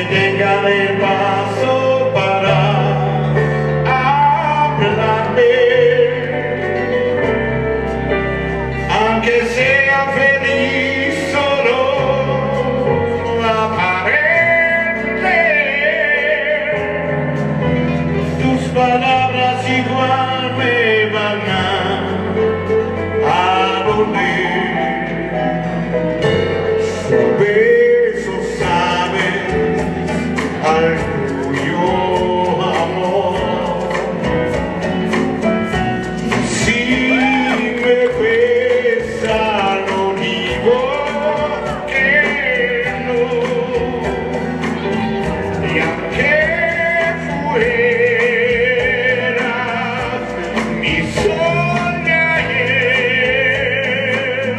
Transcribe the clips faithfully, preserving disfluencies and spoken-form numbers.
detengan el paso para hablarme, aunque sea feliz solo aparente. Tus palabras igual me van a doler. Su beso sabe al tuyo amor. Si me pesa no digo que no, y aunque fueras mi sol de ayer,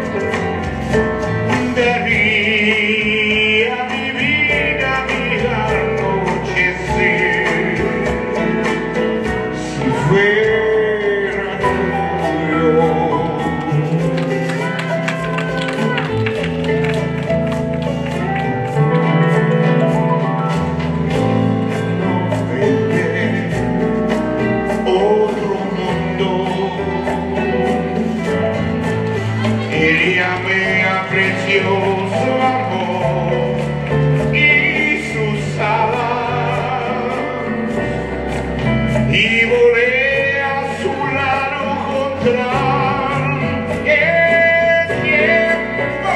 daría mi vida, mi anochecer, si fuera tuyo. No vete otro mundo, iríame a precioso amor y sus alas, y volé a su lado contra el tiempo,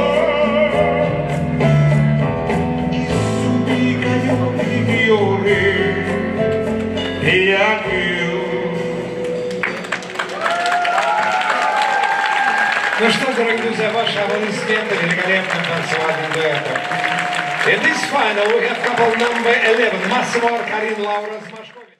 y subí, cayó y lloré, y adiós. Ну что, дорогие друзья, ваши аплодисменты великолепным танцевальным дуэтом. In this final we have couple number eleven, Massimo Arcarin, Laura Zmashkovich.